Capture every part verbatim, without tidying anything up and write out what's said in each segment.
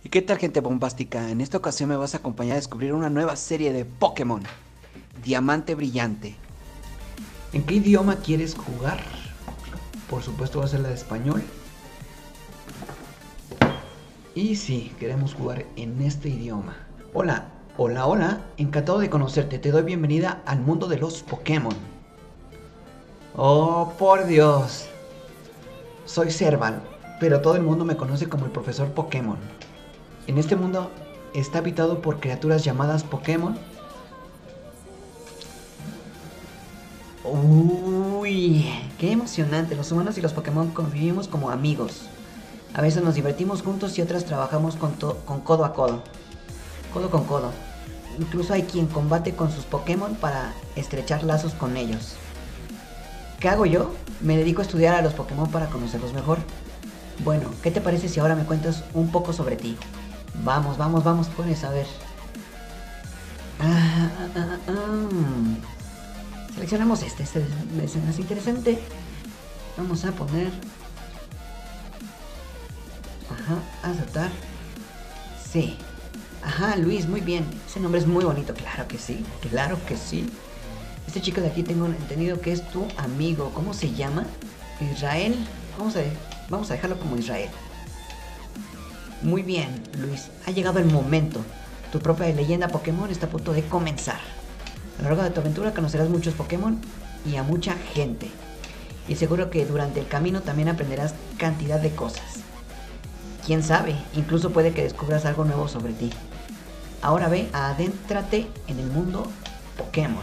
¿Qué tal, gente bombástica? En esta ocasión me vas a acompañar a descubrir una nueva serie de Pokémon, Diamante Brillante. ¿En qué idioma quieres jugar? Por supuesto va a ser la de español. Y sí, queremos jugar en este idioma. Hola, hola, hola, encantado de conocerte, te doy bienvenida al mundo de los Pokémon. Oh, por Dios. Soy Serval, pero todo el mundo me conoce como el profesor Pokémon. En este mundo está habitado por criaturas llamadas Pokémon. Uy, qué emocionante. Los humanos y los Pokémon convivimos como amigos. A veces nos divertimos juntos y otras trabajamos con, con codo a codo. Codo con codo. Incluso hay quien combate con sus Pokémon para estrechar lazos con ellos. ¿Qué hago yo? Me dedico a estudiar a los Pokémon para conocerlos mejor. Bueno, ¿qué te parece si ahora me cuentas un poco sobre ti? Vamos, vamos, vamos, pones a ver. Ah, ah, ah, ah. Seleccionamos este, este es más interesante. Vamos a poner... Ajá, aceptar. Sí. Ajá, Luis, muy bien. Ese nombre es muy bonito, claro que sí, claro que sí. Este chico de aquí tengo entendido que es tu amigo. ¿Cómo se llama? Israel. Vamos a, vamos a dejarlo como Israel. Muy bien, Luis. Ha llegado el momento. Tu propia leyenda Pokémon está a punto de comenzar. A lo largo de tu aventura conocerás muchos Pokémon y a mucha gente. Y seguro que durante el camino también aprenderás cantidad de cosas. Quién sabe, incluso puede que descubras algo nuevo sobre ti. Ahora ve, adéntrate en el mundo Pokémon.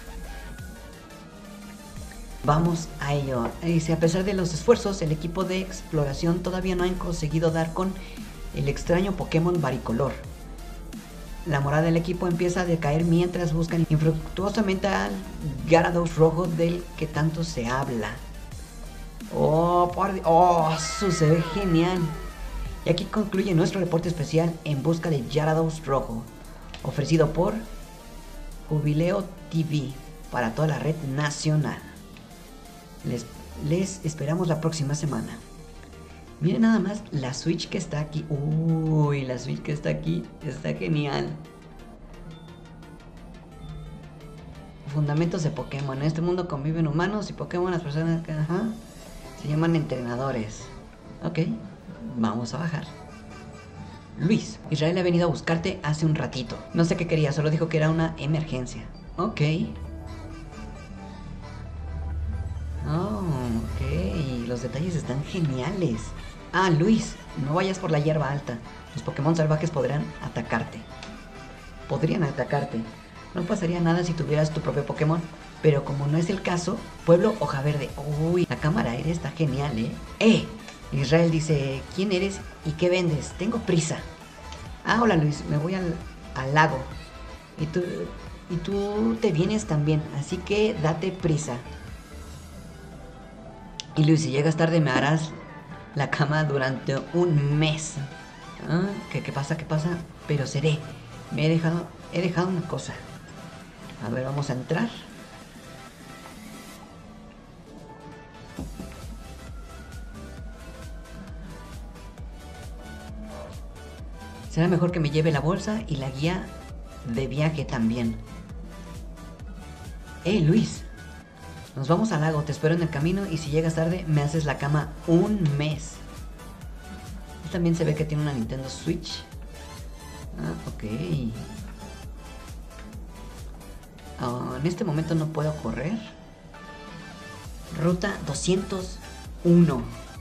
Vamos a ello. Dice, a pesar de los esfuerzos, el equipo de exploración todavía no han conseguido dar con el extraño Pokémon Varicolor. La moral del equipo empieza a decaer mientras buscan infructuosamente al Gyarados rojo del que tanto se habla. Oh, por Dios. Oh, eso se ve genial. Y aquí concluye nuestro reporte especial en busca de Gyarados rojo, ofrecido por Jubileo T V para toda la red nacional. Les, les esperamos la próxima semana. Miren nada más la Switch que está aquí. Uy, la Switch que está aquí está genial. Fundamentos de Pokémon. En este mundo conviven humanos y Pokémon. Las personas que ajá, se llaman entrenadores. Ok, vamos a bajar. Luis, Israel ha venido a buscarte hace un ratito. No sé qué quería, solo dijo que era una emergencia. Ok. Oh, ok, los detalles están geniales. Ah, Luis, no vayas por la hierba alta. Los Pokémon salvajes podrán atacarte. Podrían atacarte. No pasaría nada si tuvieras tu propio Pokémon. Pero como no es el caso, Pueblo Hoja Verde. Uy, la cámara aérea está genial, ¿eh? ¡Eh! Israel dice, ¿quién eres y qué vendes? Tengo prisa. Ah, hola Luis, me voy al, al lago. Y tú, y tú te vienes también, así que date prisa. Y Luis, si llegas tarde me harás la cama durante un mes. ¿Ah? ¿Qué, ¿Qué pasa? ¿Qué pasa? Pero seré. Me he dejado, he dejado una cosa. A ver, vamos a entrar. Será mejor que me lleve la bolsa y la guía de viaje también. ¡Eh, Luis! Nos vamos al lago, te espero en el camino y si llegas tarde me haces la cama un mes. Él también se ve que tiene una Nintendo Switch. Ah, ok. Oh, en este momento no puedo correr. Ruta doscientos uno.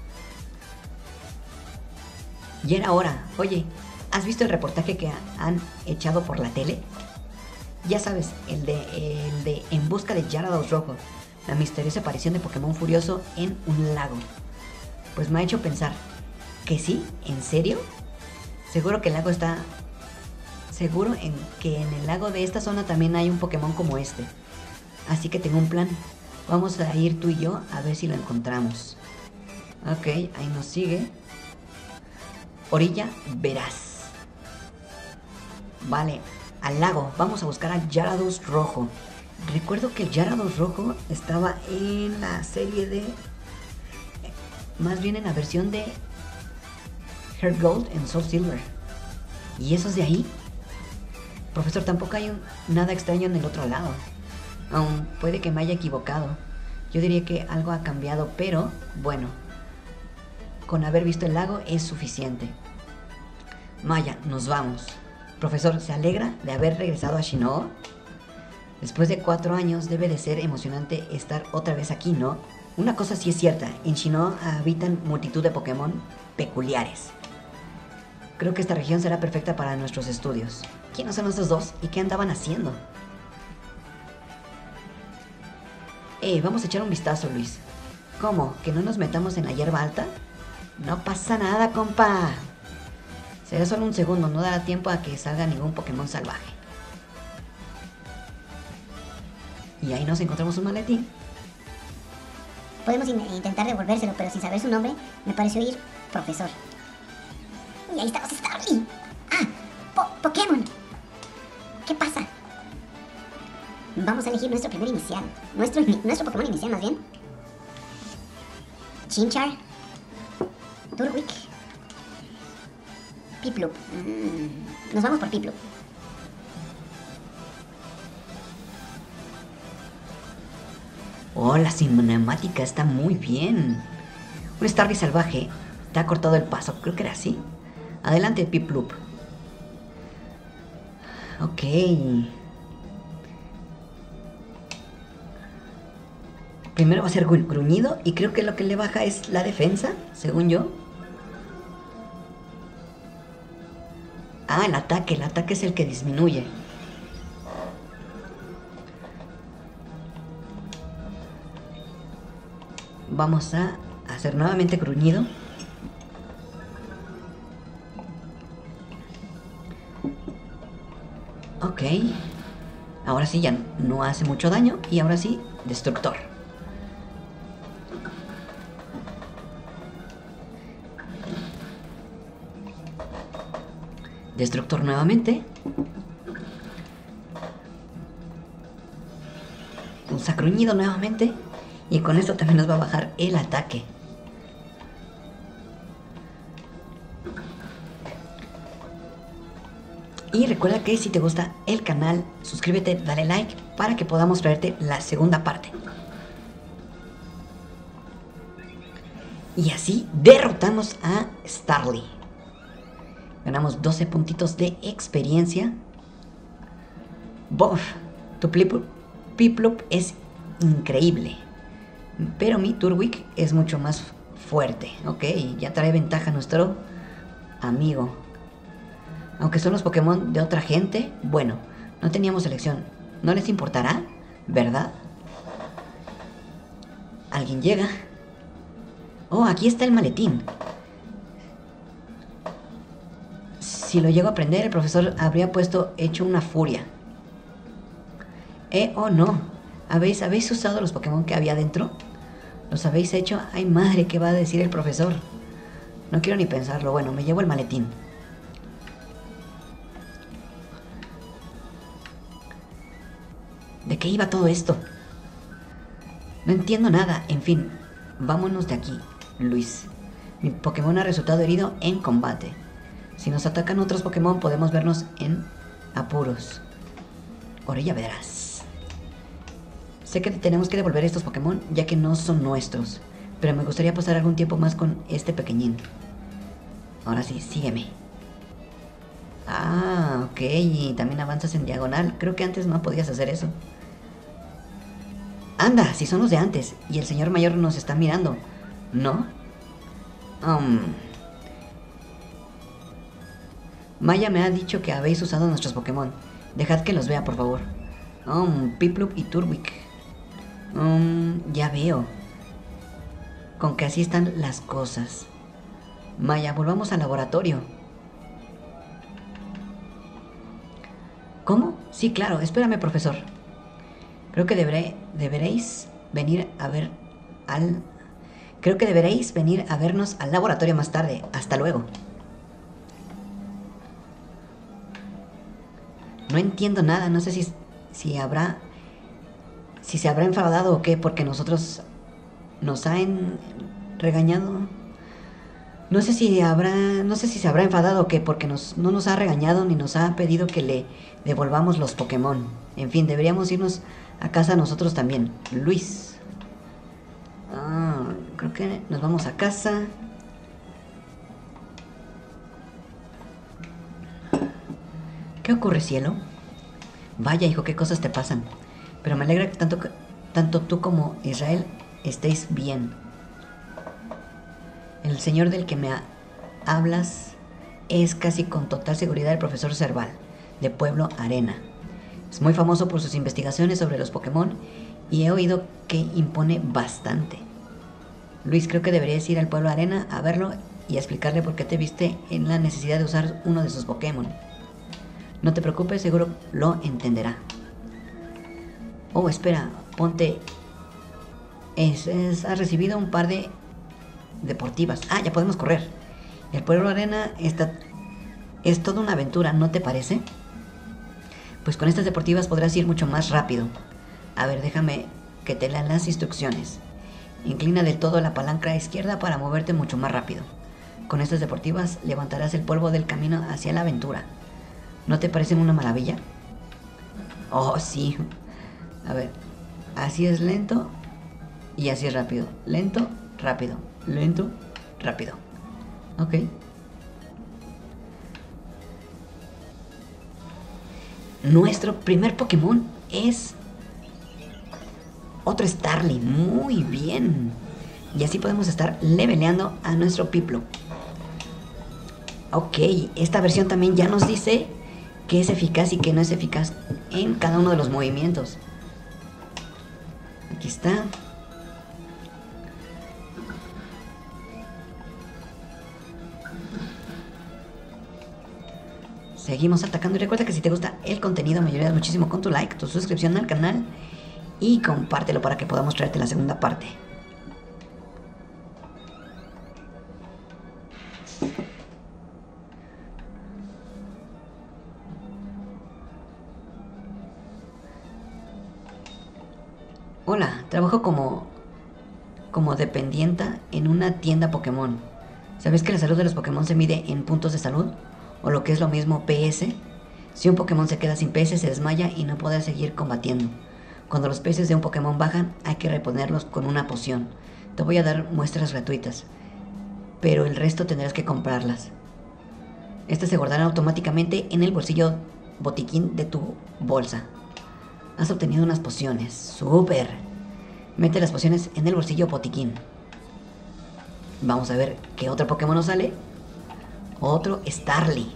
Y era hora. Oye, ¿has visto el reportaje que han echado por la tele? Ya sabes, el de, el de En busca de Gyarados rojo. La misteriosa aparición de Pokémon furioso en un lago. Pues me ha hecho pensar, ¿que sí? ¿En serio? Seguro que el lago está... Seguro en que en el lago de esta zona también hay un Pokémon como este. Así que tengo un plan. Vamos a ir tú y yo a ver si lo encontramos. Ok, ahí nos sigue. Orilla Verás. Vale, al lago. Vamos a buscar a Gyarados rojo. Recuerdo que el Gyarados rojo estaba en la serie de... Más bien en la versión de Heart Gold en Soul Silver. ¿Y esos de ahí? Profesor, tampoco hay un, nada extraño en el otro lado. Aún puede que me haya equivocado. Yo diría que algo ha cambiado, pero bueno, con haber visto el lago es suficiente. Maya, nos vamos. Profesor, ¿se alegra de haber regresado a Shinoa? Después de cuatro años debe de ser emocionante estar otra vez aquí, ¿no? Una cosa sí es cierta, en Shinoa habitan multitud de Pokémon peculiares. Creo que esta región será perfecta para nuestros estudios. ¿Quiénes son estos dos y qué andaban haciendo? Eh, vamos a echar un vistazo, Luis. ¿Cómo? ¿Que no nos metamos en la hierba alta? No pasa nada, compa. Será solo un segundo, no dará tiempo a que salga ningún Pokémon salvaje. Y ahí nos encontramos un maletín. Podemos in intentar devolvérselo, pero sin saber su nombre, me pareció oír profesor. Y ahí estamos, Starly. Ah, po Pokémon. ¿Qué pasa? Vamos a elegir nuestro primer inicial. Nuestro, nuestro Pokémon inicial, más bien. Chinchar. Turtwig. Piplup. Mm, nos vamos por Piplup. Oh, la cinemática está muy bien. Un Starly salvaje te ha cortado el paso, creo que era así. Adelante, Piplup. Ok. Primero va a ser gruñido y creo que lo que le baja es la defensa, según yo. Ah, el ataque, el ataque es el que disminuye. Vamos a hacer nuevamente gruñido. Ok. Ahora sí ya no hace mucho daño. Y ahora sí, destructor. Destructor nuevamente. Usa gruñido nuevamente. Y con esto también nos va a bajar el ataque. Y recuerda que si te gusta el canal, suscríbete, dale like para que podamos traerte la segunda parte. Y así derrotamos a Starly. Ganamos doce puntitos de experiencia. Bof, tu Piplup es increíble. Pero mi Turtwig es mucho más fuerte. Ok, ya trae ventaja nuestro amigo. Aunque son los Pokémon de otra gente, bueno, no teníamos elección. ¿No les importará? ¿Verdad? ¿Alguien llega? Oh, aquí está el maletín. Si lo llego a aprender, el profesor habría puesto hecho una furia. Eh, oh no. ¿Habéis, ¿Habéis usado los Pokémon que había dentro? ¿Los habéis hecho? ¡Ay, madre! ¿Qué va a decir el profesor? No quiero ni pensarlo. Bueno, me llevo el maletín. ¿De qué iba todo esto? No entiendo nada. En fin, vámonos de aquí, Luis. Mi Pokémon ha resultado herido en combate. Si nos atacan otros Pokémon, podemos vernos en apuros. Ahora ya verás. Sé que tenemos que devolver estos Pokémon, ya que no son nuestros. Pero me gustaría pasar algún tiempo más con este pequeñín. Ahora sí, sígueme. Ah, ok. Y también avanzas en diagonal. Creo que antes no podías hacer eso. Anda, si son los de antes. Y el señor mayor nos está mirando. ¿No? Um... Maya me ha dicho que habéis usado nuestros Pokémon. Dejad que los vea, por favor. Um, Piplup y Turtwig. Um, ya veo. Con que así están las cosas. Maya, volvamos al laboratorio. ¿Cómo? Sí, claro, espérame, profesor. Creo que deberé, deberéis venir a ver al... Creo que deberéis venir a vernos al laboratorio más tarde. Hasta luego. No entiendo nada, no sé si, si habrá... Si se habrá enfadado o qué, porque nosotros nos han regañado. No sé si habrá, no sé si se habrá enfadado o qué, porque nos, no nos ha regañado ni nos ha pedido que le devolvamos los Pokémon. En fin, deberíamos irnos a casa nosotros también. Luis. Ah, creo que nos vamos a casa. ¿Qué ocurre, cielo? Vaya, hijo, qué cosas te pasan. Pero me alegra que tanto, tanto tú como Israel estéis bien. El señor del que me ha- hablas es casi con total seguridad el profesor Cerval, de Pueblo Arena. Es muy famoso por sus investigaciones sobre los Pokémon y he oído que impone bastante. Luis, creo que deberías ir al Pueblo Arena a verlo y a explicarle por qué te viste en la necesidad de usar uno de sus Pokémon. No te preocupes, seguro lo entenderá. Oh, espera, ponte... Es, es- has recibido un par de deportivas. Ah, ya podemos correr. El Pueblo Arena está... es toda una aventura, ¿no te parece? Pues con estas deportivas podrás ir mucho más rápido. A ver, déjame que te lean las instrucciones. Inclina del todo la palanca izquierda para moverte mucho más rápido. Con estas deportivas levantarás el polvo del camino hacia la aventura. ¿No te parecen una maravilla? Oh, sí. A ver, así es lento y así es rápido. Lento, rápido. Lento, rápido. Ok. Nuestro primer Pokémon es otro Starling. Muy bien. Y así podemos estar leveleando a nuestro Piplup. Ok, esta versión también ya nos dice que es eficaz y que no es eficaz en cada uno de los movimientos. Aquí está. Seguimos atacando y recuerda que si te gusta el contenido me ayudas muchísimo con tu like, tu suscripción al canal y compártelo para que podamos traerte la segunda parte. Hola, trabajo como como dependienta en una tienda Pokémon. ¿Sabes que la salud de los Pokémon se mide en puntos de salud? O lo que es lo mismo, P S. Si un Pokémon se queda sin P S, se desmaya y no podrá seguir combatiendo. Cuando los P S de un Pokémon bajan, hay que reponerlos con una poción. Te voy a dar muestras gratuitas, pero el resto tendrás que comprarlas. Estas se guardarán automáticamente en el bolsillo botiquín de tu bolsa. Has obtenido unas pociones. ¡Súper! Mete las pociones en el bolsillo botiquín. Vamos a ver qué otro Pokémon nos sale. Otro Starly.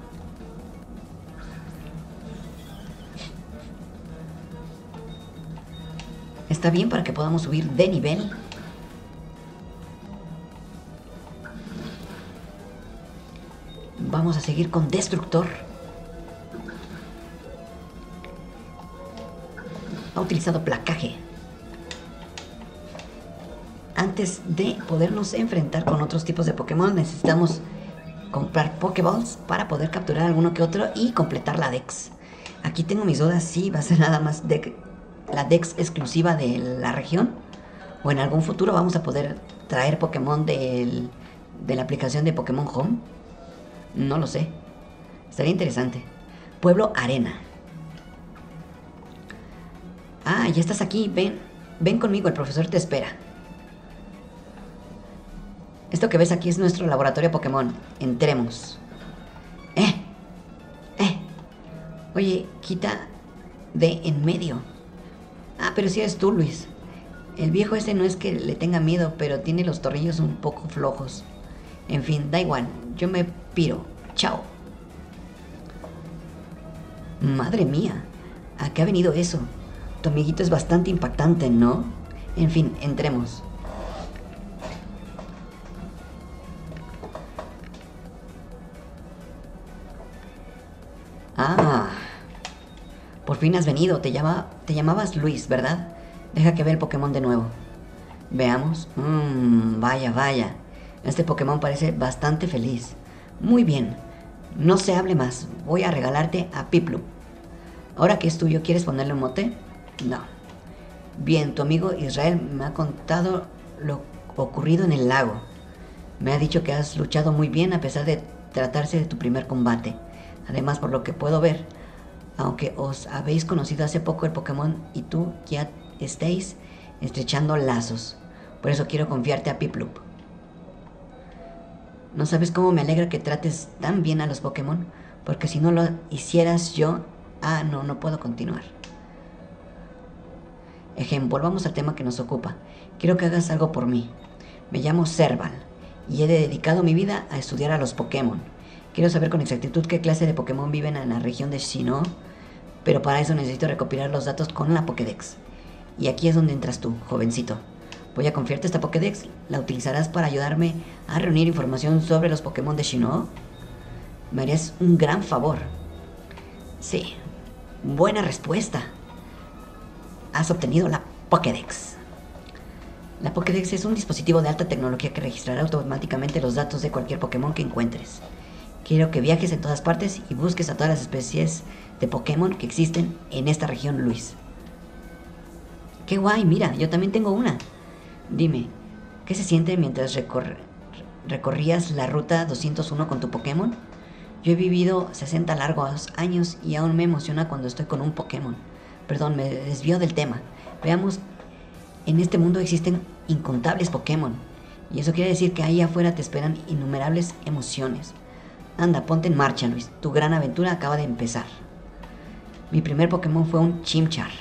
Está bien para que podamos subir de nivel. Vamos a seguir con Destructor. Ha utilizado placaje. Antes de podernos enfrentar con otros tipos de Pokémon necesitamos comprar Pokéballs para poder capturar alguno que otro y completar la Dex. Aquí tengo mis dudas si va a ser nada más de la Dex exclusiva de la región o en algún futuro vamos a poder traer Pokémon del, de la aplicación de Pokémon Home. No lo sé. Estaría interesante. Pueblo Arena. Ah, ya estás aquí. Ven, ven conmigo, el profesor te espera. Esto que ves aquí es nuestro laboratorio Pokémon. Entremos. Eh, eh. Oye, quita de en medio. Ah, pero si eres tú, Luis. El viejo ese no es que le tenga miedo, pero tiene los tornillos un poco flojos. En fin, da igual. Yo me piro. Chao. Madre mía. ¿A qué ha venido eso? Tu amiguito es bastante impactante, ¿no? En fin, entremos. Ah, por fin has venido. Te, llama, te llamabas Luis, ¿verdad? Deja que vea el Pokémon de nuevo. Veamos. Mmm, vaya, vaya. Este Pokémon parece bastante feliz. Muy bien. No se hable más. Voy a regalarte a Piplup. Ahora que es tuyo, ¿quieres ponerle un mote? No. Bien, tu amigo Israel me ha contado lo ocurrido en el lago. Me ha dicho que has luchado muy bien a pesar de tratarse de tu primer combate. Además, por lo que puedo ver, aunque os habéis conocido hace poco, el Pokémon y tú ya estáis estrechando lazos. Por eso quiero confiarte a Piplup. No sabes cómo me alegra que trates tan bien a los Pokémon, porque si no lo hicieras yo... Ah, no, no puedo continuar. Ejem, volvamos al tema que nos ocupa. Quiero que hagas algo por mí. Me llamo Serval y he dedicado mi vida a estudiar a los Pokémon. Quiero saber con exactitud qué clase de Pokémon viven en la región de Sinnoh, pero para eso necesito recopilar los datos con la Pokédex. Y aquí es donde entras tú, jovencito. Voy a confiarte esta Pokédex. ¿La utilizarás para ayudarme a reunir información sobre los Pokémon de Sinnoh? Me harías un gran favor. Sí, buena respuesta. Has obtenido la Pokédex. La Pokédex es un dispositivo de alta tecnología que registrará automáticamente los datos de cualquier Pokémon que encuentres. Quiero que viajes en todas partes y busques a todas las especies de Pokémon que existen en esta región, Luis. ¡Qué guay! Mira, yo también tengo una. Dime, ¿qué se siente mientras recor- recorrías la ruta doscientos uno con tu Pokémon? Yo he vivido sesenta largos años y aún me emociona cuando estoy con un Pokémon. Perdón, me desvío del tema. Veamos, en este mundo existen incontables Pokémon. Y eso quiere decir que ahí afuera te esperan innumerables emociones. Anda, ponte en marcha, Luis. Tu gran aventura acaba de empezar. Mi primer Pokémon fue un Chimchar.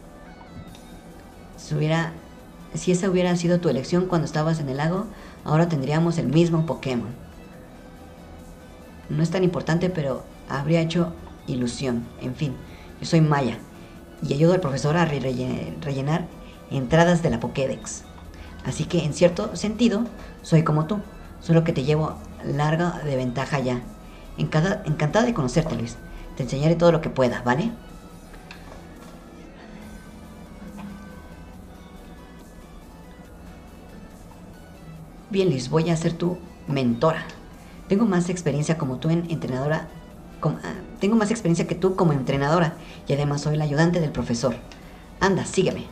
Si hubiera... Si esa hubiera sido tu elección cuando estabas en el lago, ahora tendríamos el mismo Pokémon. No es tan importante, pero habría hecho ilusión. En fin, yo soy Maya y ayudo al profesor a re- rellenar entradas de la Pokédex. Así que, en cierto sentido, soy como tú, solo que te llevo larga de ventaja ya. Encada, encantada de conocerte, Luis. Te enseñaré todo lo que pueda, ¿vale? Bien, Luis, voy a ser tu mentora. Tengo más experiencia como tú en entrenadora. Como, ah, tengo más experiencia que tú como entrenadora y además soy la ayudante del profesor. Anda, sígueme.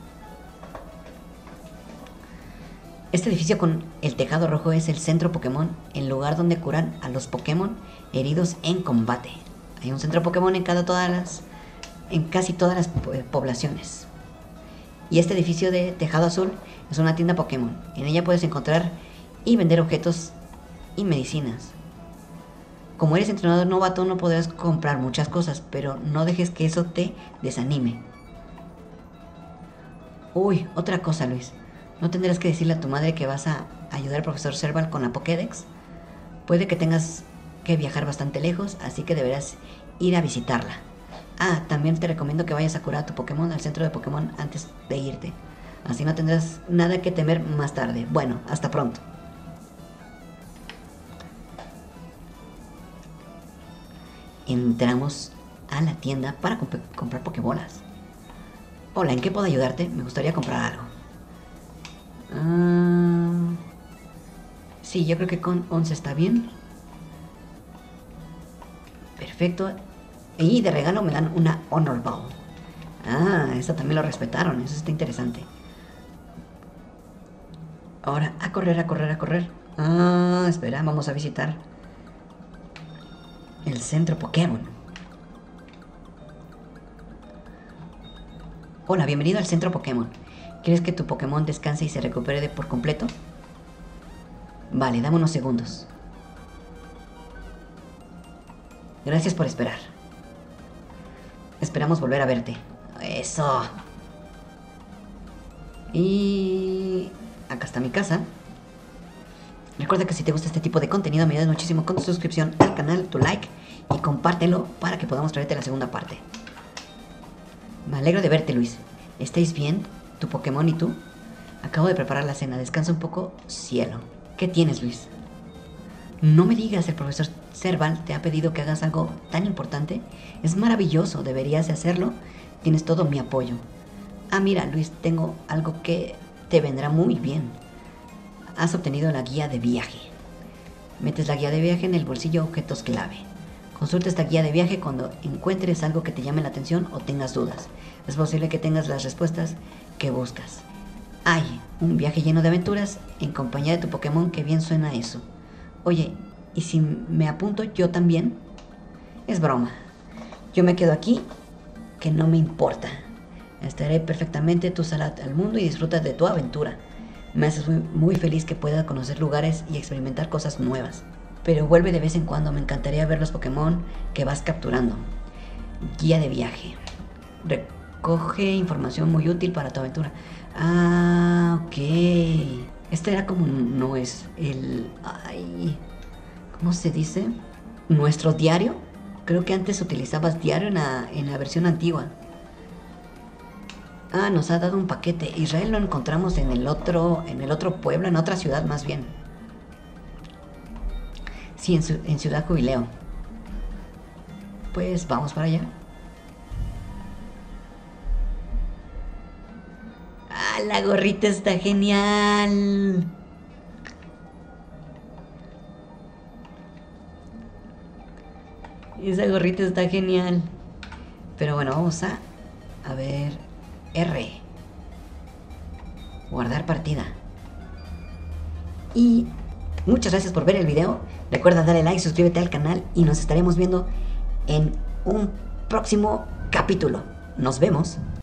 Este edificio con el tejado rojo es el centro Pokémon, el lugar donde curan a los Pokémon heridos en combate. Hay un centro Pokémon en cada todas las, en casi todas las po- poblaciones. Y este edificio de tejado azul es una tienda Pokémon. En ella puedes encontrar y vender objetos y medicinas. Como eres entrenador novato no podrás comprar muchas cosas, pero no dejes que eso te desanime. Uy, otra cosa, Luis. ¿No tendrás que decirle a tu madre que vas a ayudar al profesor Serval con la Pokédex? Puede que tengas que viajar bastante lejos, así que deberás ir a visitarla. Ah, también te recomiendo que vayas a curar a tu Pokémon al centro de Pokémon antes de irte. Así no tendrás nada que temer más tarde. Bueno, hasta pronto. Entramos a la tienda para comp- comprar Pokébolas. Hola, ¿en qué puedo ayudarte? Me gustaría comprar algo. Ah, sí, yo creo que con once está bien. Perfecto. Y de regalo me dan una Honor Ball. Ah, eso también lo respetaron. Eso está interesante. Ahora, a correr, a correr, a correr. Ah, espera, vamos a visitar el centro Pokémon. Hola, bienvenido al centro Pokémon. ¿Quieres que tu Pokémon descanse y se recupere de por completo? Vale, dame unos segundos. Gracias por esperar. Esperamos volver a verte. Eso. Y... acá está mi casa. Recuerda que si te gusta este tipo de contenido me ayudas muchísimo con tu suscripción al canal, tu like y compártelo para que podamos traerte la segunda parte. Me alegro de verte, Luis. ¿Estáis bien? ¿Tu Pokémon y tú? Acabo de preparar la cena. Descansa un poco, cielo. ¿Qué tienes, Luis? No me digas, el profesor Serval te ha pedido que hagas algo tan importante. Es maravilloso, deberías de hacerlo. Tienes todo mi apoyo. Ah, mira, Luis, tengo algo que te vendrá muy bien. Has obtenido la guía de viaje. Metes la guía de viaje en el bolsillo objetos clave. Consulta esta guía de viaje cuando encuentres algo que te llame la atención o tengas dudas. Es posible que tengas las respuestas que buscas. Ay, un viaje lleno de aventuras en compañía de tu Pokémon, que bien suena eso. Oye, ¿y si me apunto yo también? Es broma. Yo me quedo aquí, que no me importa. Estaré perfectamente, tú sal al mundo y disfruta de tu aventura. Me haces muy, muy feliz que pueda conocer lugares y experimentar cosas nuevas. Pero vuelve de vez en cuando, me encantaría ver los Pokémon que vas capturando. Guía de viaje. Recoge información muy útil para tu aventura. Ah, ok. Este era como, no es el... Ay, ¿cómo se dice? Nuestro diario. Creo que antes utilizabas diario en la, en la versión antigua. Ah, nos ha dado un paquete. Israel lo encontramos en el otro, en el otro pueblo, en otra ciudad más bien. Sí, en, su, en Ciudad Jubileo. Pues vamos para allá. Ah, la gorrita está genial. Esa gorrita está genial. Pero bueno, vamos a... A ver... R. Guardar partida. Y muchas gracias por ver el video. Recuerda darle like, suscríbete al canal y nos estaremos viendo en un próximo capítulo. Nos vemos.